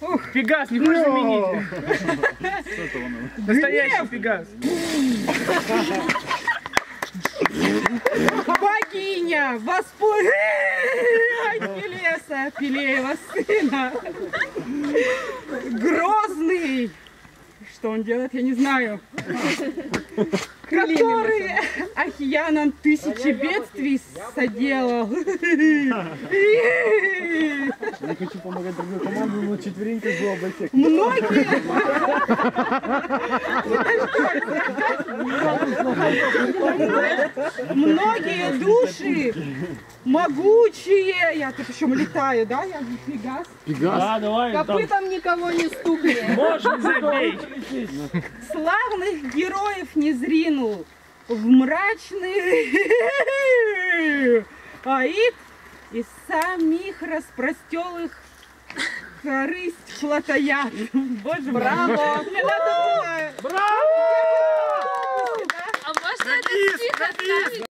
Пегас, не хочешь заменить? Настоящий Пегас. Богиня, Ахиллеса, Пелеева сына. Грозный. Что он делает, я не знаю. Который Ахиянам тысячи бедствий соделал. Я хочу помогать другой команде, но четверенька была бойцек. Многие души могучие. Я тут еще летаю, да? Я Пегас. Да, давай. Копытом никого не стукни. Можешь забей. Славных героев не зринул в мрачный аид и самих распростелых корысть плотояд. Боже мой. Браво! Мне надо было... А можно это стих оставить?